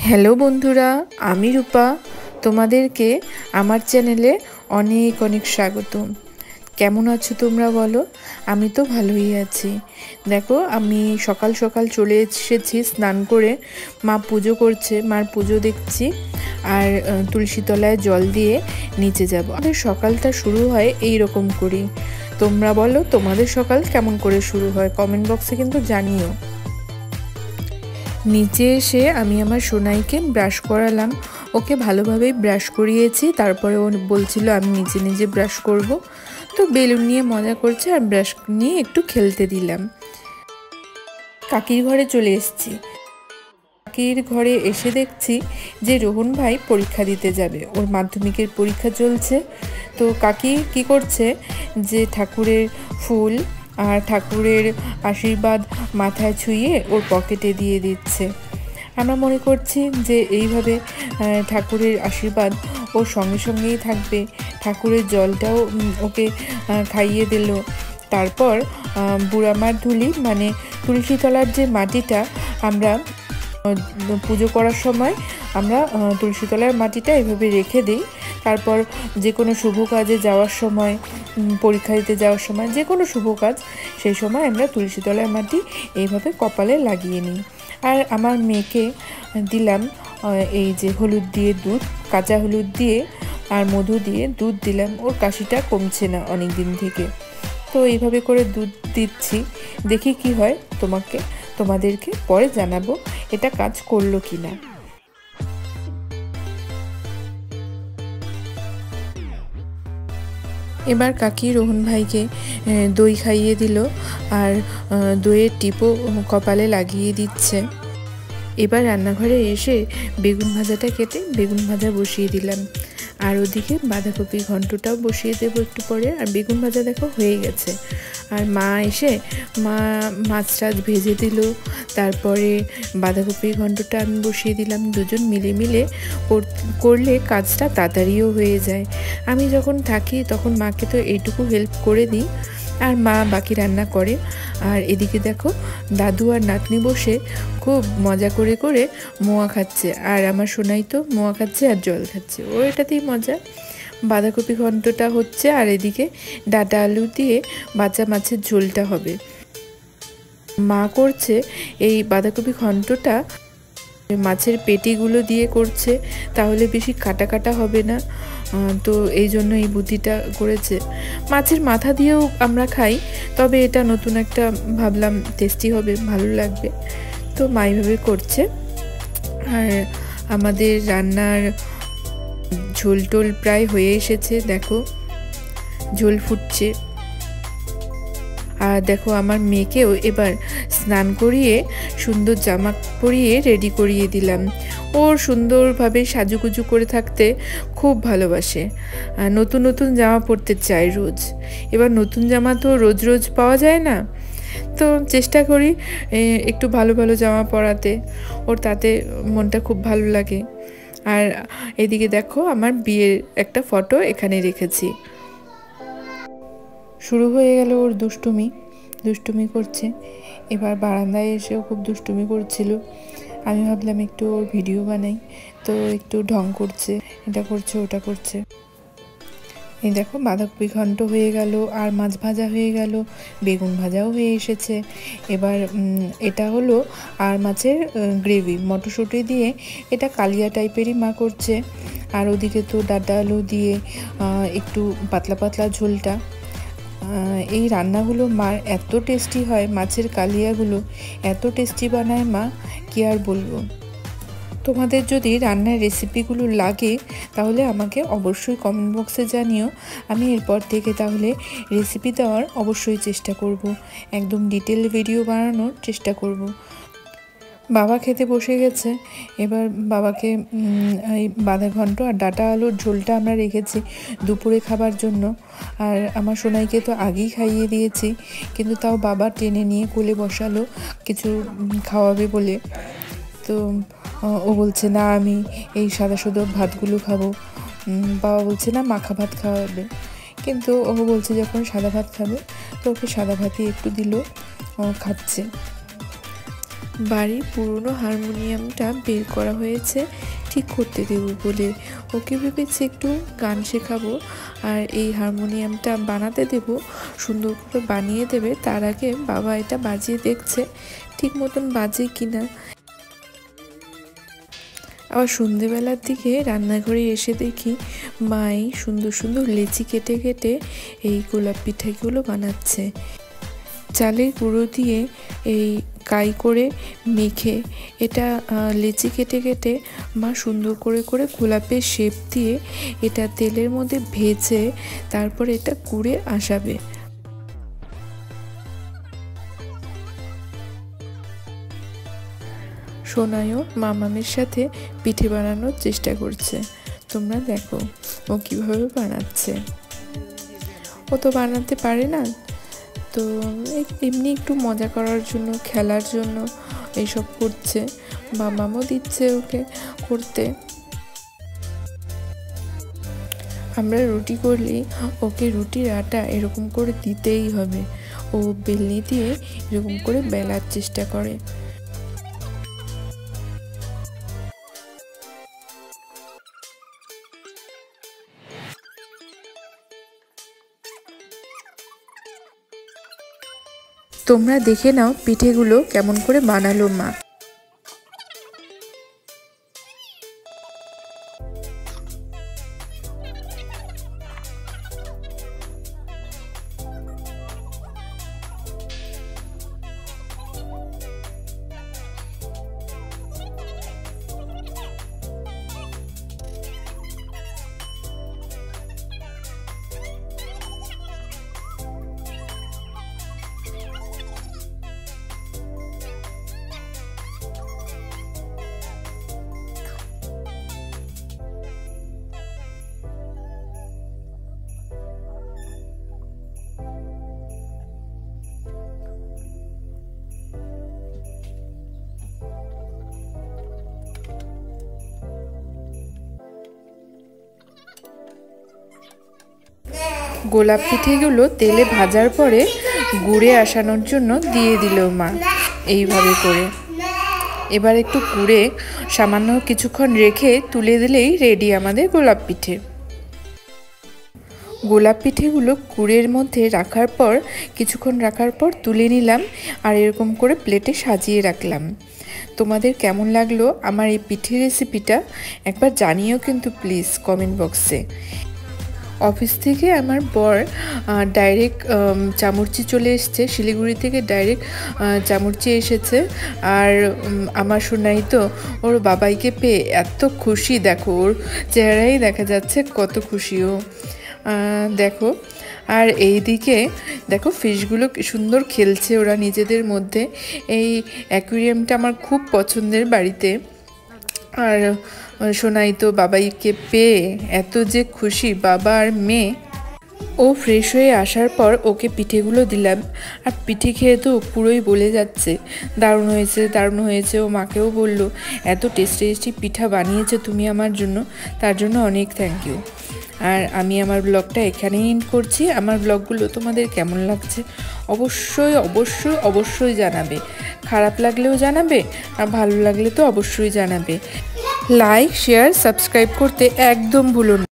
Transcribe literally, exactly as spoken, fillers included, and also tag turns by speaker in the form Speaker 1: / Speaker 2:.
Speaker 1: Hello বন্ধুরা, আমি রূপা। তোমাদেরকে আমার চ্যানেলে অনেক অনেক স্বাগত। কেমন আছো তোমরা বলো? আমি তো ভালোই আছি। দেখো, আমি সকাল সকাল চলে এসেছি স্নান করে। মা পুজো করছে, মার পুজো দেখছি আর তুলসী তলায় জল দিয়ে নিচে যাব। আমাদের সকালটা শুরু হয় এই রকম করে। তোমরা বলো, তোমাদের সকাল কেমন করে শুরু হয়? কমেন্ট বক্সে কিন্তু জানিও। নিচে এসে আমি আমার সোনাইকে ব্রাশ করালাম। ওকে ভালোভাবেই ব্রাশ করিয়েছি। তারপরে ও বলছিল আমি নিজে নিজে ব্রাশ করব, তো বেলুন নিয়ে মজা করছে আর ব্রাশ নিয়ে একটু খেলতে দিলাম। কাকির ঘরে চলে এসেছি। কাকির ঘরে এসে দেখছি যে রোহন ভাই পরীক্ষা দিতে যাবে, ওর মাধ্যমিকের পরীক্ষা চলছে। তো কাকি কি করছে যে ঠাকুরের ফুল আর ঠাকুরের আশীর্বাদ মাথায় ছুঁয়ে ওর পকেটে দিয়ে দিচ্ছে। আমরা মনে করছি যে এইভাবে ঠাকুরের আশীর্বাদ ওর সঙ্গে সঙ্গেই থাকবে। ঠাকুরের জলটাও ওকে খাইয়ে দিল। তারপর বুড়ামার ধুলি মানে তুলসী তলার যে মাটিটা আমরা পুজো করার সময় আমরা তুলসী তলার মাটিটা এভাবে রেখে দিই। তারপর যে কোনো শুভ কাজে যাওয়ার সময়, পরীক্ষা দিতে যাওয়ার সময়, যে কোনো শুভ কাজ, সেই সময় আমরা তুলসী তলার মাটি এইভাবে কপালে লাগিয়ে নিই। আর আমার মেয়েকে দিলাম এই যে হলুদ দিয়ে দুধ, কাঁচা হলুদ দিয়ে আর মধু দিয়ে দুধ দিলাম। ওর কাশিটা কমছে না অনেক দিন থেকে, তো এইভাবে করে দুধ দিচ্ছি। দেখি কি হয়, তোমাকে তোমাদেরকে পরে জানাবো এটা কাজ করলো কি না। এবার কাকি রোহন ভাইকে দই খাইয়ে দিল আর দইয়ের টিপও কপালে লাগিয়ে দিচ্ছে। এবার রান্নাঘরে এসে বেগুন ভাজাটা কেটে বেগুন ভাজা বসিয়ে দিলাম, আর ওদিকে বাঁধাকপি ঘন্টটাও বসিয়ে দেবো একটু পরে। আর বেগুন ভাজা দেখো হয়ে গেছে। আর মা এসে মা মাছ টাছ ভেজে দিল। তারপরে বাঁধাকপি ঘন্টটা আমি বসিয়ে দিলাম। দুজন মিলে মিলে করলে কাজটা তাড়াতাড়িও হয়ে যায়। আমি যখন থাকি তখন মাকে তো এইটুকু হেল্প করে দিই, আর মা বাকি রান্না করে। আর এদিকে দেখো দাদু আর নাতনি বসে খুব মজা করে করে মোয়া খাচ্ছে, আর আমার সোনাই তো মোয়া খাচ্ছে আর জল খাচ্ছে। ও এটাতেই মজা। বাঁধাকপি ঘন্টটা হচ্ছে আর এদিকে ডাঁটা আলু দিয়ে বাচ্চা মাছের ঝোলটা হবে। মা করছে এই বাঁধাকপি ঘন্টটা মাছের পেটিগুলো দিয়ে করছে, তাহলে বেশি কাটা কাটা হবে না। তো এই জন্য এই বুদ্ধিটা করেছে। মাছের মাথা দিয়েও আমরা খাই, তবে এটা নতুন একটা ভাবলাম, টেস্টি হবে, ভালো লাগবে। তো মা এইভাবে করছে। আর আমাদের রান্নার ঝোল টোল প্রায় হয়ে এসেছে। দেখো ঝোল ফুটছে। আর দেখো আমার মেয়েকেও এবার স্নান করিয়ে সুন্দর জামা পরিয়ে রেডি করিয়ে দিলাম। ওর সুন্দরভাবে সাজুগুজু করে থাকতে খুব ভালোবাসে। নতুন নতুন জামা পরতে চায় রোজ। এবার নতুন জামা তো রোজ রোজ পাওয়া যায় না, তো চেষ্টা করি একটু ভালো ভালো জামা পরাতে। ওর তাতে মনটা খুব ভালো লাগে। আর এদিকে দেখো আমার বিয়ের একটা ফটো এখানে রেখেছি। শুরু হয়ে গেল ওর দুষ্টুমি, দুষ্টুমি করছে। এবার বারান্দায় এসেও খুব দুষ্টুমি করছিল। আমি ভাবলাম একটু ওর ভিডিও বানাই, তো একটু ঢং করছে, এটা করছে ওটা করছে। এই দেখো বাঁধাকপি ঘন্ট হয়ে গেল, আর মাছ ভাজা হয়ে গেল, বেগুন ভাজাও হয়ে এসেছে। এবার এটা হলো আর মাছের গ্রেভি মটরশুঁটি দিয়ে, এটা কালিয়া টাইপেরই মা করছে। আর ওদিকে তো ডাঁটা আলু দিয়ে একটু পাতলা পাতলা ঝোলটা। এই রান্নাগুলো মার এত টেস্টি হয়, মাছের কালিয়াগুলো এত টেস্টি বানায় মা, কি আর বলবো। তোমাদের যদি রান্নার রেসিপিগুলো লাগে তাহলে আমাকে অবশ্যই কমেন্ট বক্সে জানিও। আমি এরপর থেকে তাহলে রেসিপি দেওয়ার অবশ্যই চেষ্টা করব, একদম ডিটেল ভিডিও বানানোর চেষ্টা করব। বাবা খেতে বসে গেছে। এবার বাবাকে এই বাঁধা ঘন্ট আর ডাঁটা আলুর ঝোলটা আমরা রেখেছি দুপুরে খাবার জন্য। আর আমার সোনাইকে তো আগেই খাইয়ে দিয়েছি, কিন্তু তাও বাবা টেনে নিয়ে কোলে বসালো কিছু খাওয়াবে বলে। তো ও বলছে না আমি এই সাদা সাদা ভাতগুলো খাবো। বাবা বলছে না মাখা ভাত খাওয়াবে, কিন্তু ও বলছে যখন সাদা ভাত খাবে তো ওকে সাদা ভাতই একটু দিল, ও খাচ্ছে। বাড়ির পুরনো হারমোনিয়ামটা বের করা হয়েছে ঠিক করতে দেবো বলে। ওকে ভেবেছি একটু গান শেখাবো আর এই হারমোনিয়ামটা বানাতে দেব, সুন্দর করে বানিয়ে দেবে। তার আগে বাবা এটা বাজিয়ে দেখছে ঠিক মতন বাজে কিনা। আবার সন্ধেবেলার দিকে রান্নাঘরে এসে দেখি মাই সুন্দর সুন্দর লেচি কেটে কেটে এই গোলাপ পিঠাগুলো বানাচ্ছে। চালের গুঁড়ো দিয়ে এই কাই করে মেখে এটা লেচি কেটে কেটে মা সুন্দর করে করে গোলাপের শেপ দিয়ে এটা তেলের মধ্যে ভেজে তারপর এটা কুড়ে আসাবে। সোনাইও মামামের সাথে পিঠে বানানোর চেষ্টা করছে। তোমরা দেখো ও কীভাবে বানাচ্ছে। ও তো বানাতে পারে না, তো এমনি একটু মজা করার জন্য, খেলার জন্য এইসব করছে। মামামও দিচ্ছে ওকে করতে। আমরা রুটি করলেই ওকে রুটির আটা এরকম করে দিতেই হবে। ও বেলনি দিয়ে এরকম করে বেলার চেষ্টা করে। তোমরা দেখে নাও পিঠেগুলো কেমন করে বানালো মা। গোলাপ পিঠেগুলো তেলে ভাজার পরে গুড়ে আসানোর জন্য দিয়ে দিল মা এইভাবে করে। এবার একটু গুড়ে সামান্য কিছুক্ষণ রেখে তুলে দিলেই রেডি আমাদের গোলাপ পিঠে। গোলাপ পিঠেগুলো গুড়ের মধ্যে রাখার পর কিছুক্ষণ রাখার পর তুলে নিলাম আর এরকম করে প্লেটে সাজিয়ে রাখলাম। তোমাদের কেমন লাগলো আমার এই পিঠে রেসিপিটা একবার জানিও কিন্তু প্লিজ কমেন্ট বক্সে। অফিস থেকে আমার বর ডাইরেক্ট চামুরচি চলে এসছে, শিলিগুড়ি থেকে ডাইরেক্ট চামুরচি এসেছে। আর আমার সোনাই তো ওর বাবাইকে পেয়ে এত খুশি, দেখো ওর চেহারাই দেখা যাচ্ছে কত খুশি ও। দেখো আর এই দিকে দেখো ফিশগুলো সুন্দর খেলছে ওরা নিজেদের মধ্যে। এই অ্যাকুয়ারিয়ামটা আমার খুব পছন্দের বাড়িতে। আর সোনাই তো বাবাইকে পেয়ে এত যে খুশি, বাবা আর মেয়ে। ও ফ্রেশ হয়ে আসার পর ওকে পিঠেগুলো দিলাম আর পিঠে খেয়ে তো পুরোই বলে যাচ্ছে দারুণ হয়েছে দারুণ হয়েছে। ও মাকেও বলল এত টেস্টি টেস্টি পিঠা বানিয়েছে তুমি আমার জন্য, তার জন্য অনেক থ্যাংক ইউ। আর আমি আমার ব্লগটা এখানেই এন্ড করছি। আমার ব্লগগুলো তোমাদের কেমন লাগছে অবশ্যই অবশ্যই অবশ্যই জানাবে। খারাপ লাগলেও জানাবে আর ভালো লাগলে তো অবশ্যই জানাবে। লাইক শেয়ার সাবস্ক্রাইব করতে একদম ভুলো না।